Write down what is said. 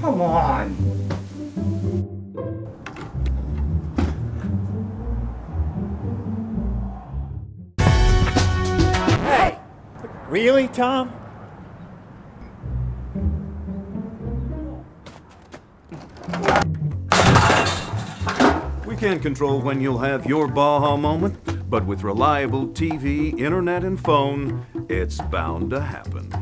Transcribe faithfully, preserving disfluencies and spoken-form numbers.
Come on. Hey! Really, Tom? We can't control when you'll have your Baja moment, but with reliable T V, internet, and phone, it's bound to happen.